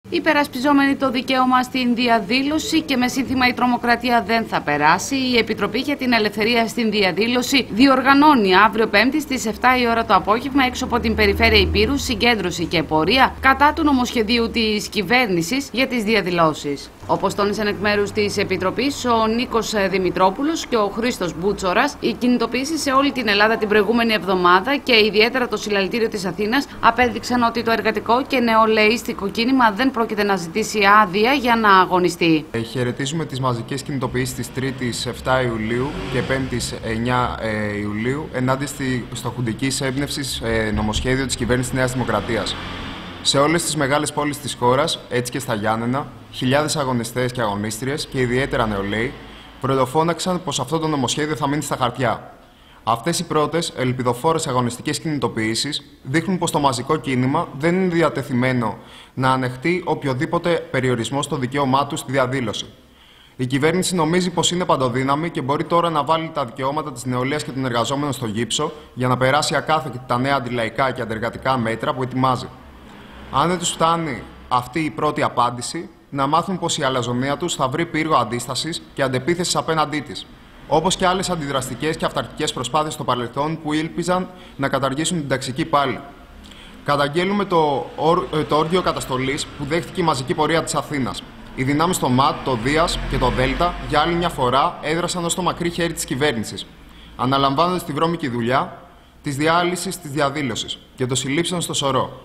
Υπερασπιζόμενοι το δικαίωμα στην διαδήλωση και με σύνθημα «Η τρομοκρατία δεν θα περάσει», η Επιτροπή για την Ελευθερία στην Διαδήλωση διοργανώνει αύριο Πέμπτη στις 7 η ώρα το απόγευμα έξω από την περιφέρεια Υπήρου συγκέντρωση και πορεία κατά του νομοσχεδίου της κυβέρνησης για τις διαδηλώσεις. Όπως τόνισαν εκ μέρους της Επιτροπής ο Νίκος Δημητρόπουλος και ο Χρήστος Μπούτσορας, οι κινητοποιήσεις σε όλη την Ελλάδα την προηγούμενη εβδομάδα και ιδιαίτερα το Συλλαλητήριο της Αθήνας απέδειξαν ότι το εργατικό και νεολαίστικο κίνημα δεν πρόκειται να ζητήσει άδεια για να αγωνιστεί. Χαιρετίζουμε τις μαζικές κινητοποιήσεις της 3ης 7 Ιουλίου και 5ης 9 Ιουλίου ενάντια στο χουντικής έμπνευσης νομοσχέδιο της κυβέρνησης Νέας Δημοκρατίας. Σε όλες τις μεγάλες πόλεις της χώρας, έτσι και στα Γιάννενα, χιλιάδες αγωνιστές και αγωνίστριες και ιδιαίτερα νεολαίοι πρωτοφώναξαν πως αυτό το νομοσχέδιο θα μείνει στα χαρτιά. Αυτές οι πρώτες ελπιδοφόρες αγωνιστικές κινητοποιήσεις δείχνουν πως το μαζικό κίνημα δεν είναι διατεθειμένο να ανεχτεί οποιοδήποτε περιορισμό στο δικαίωμά του στη διαδήλωση. Η κυβέρνηση νομίζει πως είναι παντοδύναμη και μπορεί τώρα να βάλει τα δικαιώματα της νεολαίας και των εργαζόμενων στο γύψο για να περάσει ακάθεκτη τα νέα αντιλαϊκά και αντεργατικά μέτρα που ετοιμάζει. Αν δεν τους φτάνει αυτή η πρώτη απάντηση, να μάθουν πως η αλαζονία τους θα βρει πύργο αντίστασης και αντεπίθεσης απέναντί της, όπως και άλλες αντιδραστικές και αυταρχικές προσπάθειες στο παρελθόν που ήλπιζαν να καταργήσουν την ταξική πάλη. Καταγγέλουμε το όργιο καταστολής που δέχτηκε η μαζική πορεία της Αθήνας. Οι δυνάμεις στο ΜΑΤ, το ΔΙΑΣ και το ΔΕΛΤΑ για άλλη μια φορά έδρασαν ως το μακρύ χέρι της κυβέρνησης, αναλαμβάνοντας τη βρώμικη δουλειά της διάλυσης της διαδήλωσης και των συλλήψεων στο σωρό.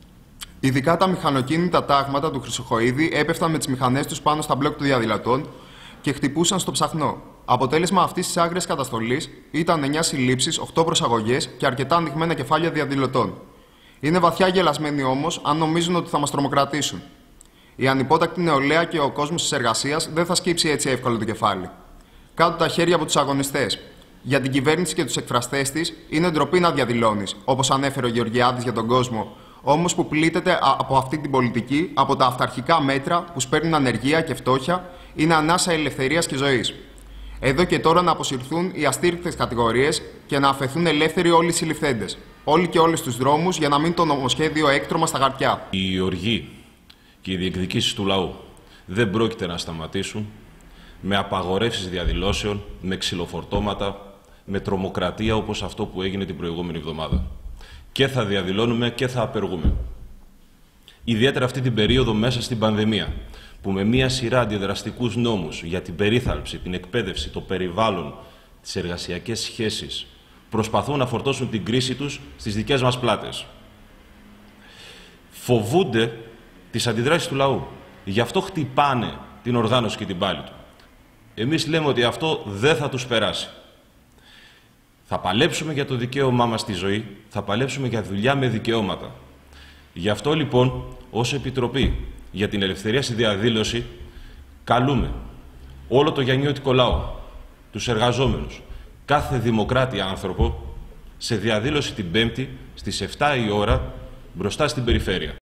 Ειδικά τα μηχανοκίνητα τάγματα του Χρυσοχοΐδη έπεφταν με τις μηχανές τους πάνω στα μπλοκ των διαδηλωτών και χτυπούσαν στο ψαχνό. Αποτέλεσμα αυτής της άγριας καταστολής ήταν 9 συλλήψεις, 8 προσαγωγές και αρκετά ανοιγμένα κεφάλια διαδηλωτών. Είναι βαθιά γελασμένοι όμως αν νομίζουν ότι θα μας τρομοκρατήσουν. Η ανυπότακτη νεολαία και ο κόσμος της εργασίας δεν θα σκύψει έτσι εύκολα το κεφάλι. Κάτω τα χέρια από τους αγωνιστές. Για την κυβέρνηση και τους εκφραστές της είναι ντροπή να διαδηλώνεις, όπως ανέφερε ο Γεωργιάδης για τον κόσμο, όμως που πλήττεται από αυτή την πολιτική, από τα αυταρχικά μέτρα που σπέρνουν ανεργία και φτώχεια, είναι ανάσα ελευθερίας και ζωής. Εδώ και τώρα να αποσυρθούν οι αστήρικτες κατηγορίες και να αφαιθούν ελεύθεροι όλοι οι συλληφθέντες. Όλοι και όλες τους δρόμους για να μείνει το νομοσχέδιο έκτρωμα στα χαρτιά. Οι οργοί και οι διεκδικήσεις του λαού δεν πρόκειται να σταματήσουν με απαγορεύσεις διαδηλώσεων, με ξυλοφορτώματα, με τρομοκρατία όπως αυτό που έγινε την προηγούμενη εβδομάδα. Και θα διαδηλώνουμε και θα απεργούμε. Ιδιαίτερα αυτή την περίοδο μέσα στην πανδημία, που με μία σειρά αντιδραστικούς νόμους για την περίθαλψη, την εκπαίδευση, το περιβάλλον, τις εργασιακές σχέσεις, προσπαθούν να φορτώσουν την κρίση τους στις δικές μας πλάτες. Φοβούνται τις αντιδράσεις του λαού. Γι' αυτό χτυπάνε την οργάνωση και την πάλη του. Εμείς λέμε ότι αυτό δεν θα τους περάσει. Θα παλέψουμε για το δικαίωμά μας στη ζωή, θα παλέψουμε για δουλειά με δικαιώματα. Γι' αυτό λοιπόν, ως Επιτροπή για την Ελευθερία στη Διαδήλωση, καλούμε όλο το γιαννιώτικο λαό, τους εργαζόμενους, κάθε δημοκράτη άνθρωπο, σε διαδήλωση την Πέμπτη στις 7 η ώρα μπροστά στην περιφέρεια.